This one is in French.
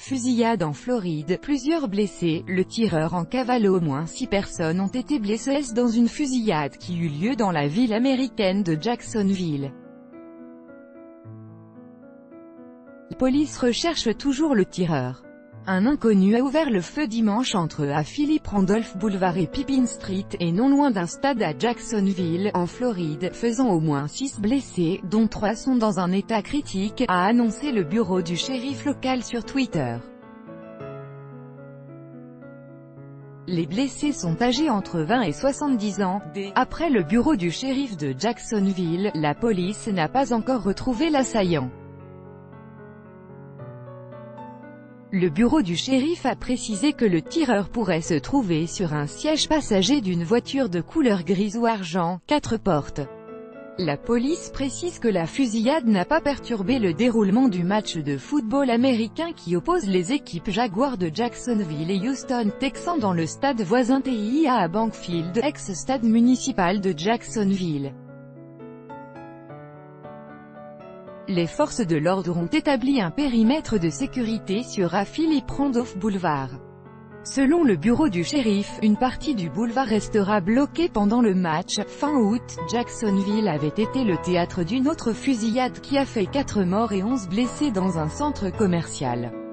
Fusillade en Floride, plusieurs blessés, le tireur en cavale. Au moins 6 personnes ont été blessées dans une fusillade qui eut lieu dans la ville américaine de Jacksonville. La police recherche toujours le tireur. Un inconnu a ouvert le feu dimanche entre à Philip Randolph Boulevard et Pippin Street, et non loin d'un stade à Jacksonville, en Floride, faisant au moins 6 blessés, dont 3 sont dans un état critique, a annoncé le bureau du shérif local sur Twitter. Les blessés sont âgés entre 20 et 70 ans. Après le bureau du shérif de Jacksonville, la police n'a pas encore retrouvé l'assaillant. Le bureau du shérif a précisé que le tireur pourrait se trouver sur un siège passager d'une voiture de couleur grise ou argent, 4 portes. La police précise que la fusillade n'a pas perturbé le déroulement du match de football américain qui oppose les équipes Jaguars de Jacksonville et Houston Texans dans le stade voisin TIA à Bankfield, ex-stade municipal de Jacksonville. Les forces de l'ordre ont établi un périmètre de sécurité sur à Philip Randolph Boulevard. Selon le bureau du shérif, une partie du boulevard restera bloquée pendant le match. Fin août, Jacksonville avait été le théâtre d'une autre fusillade qui a fait 4 morts et 11 blessés dans un centre commercial.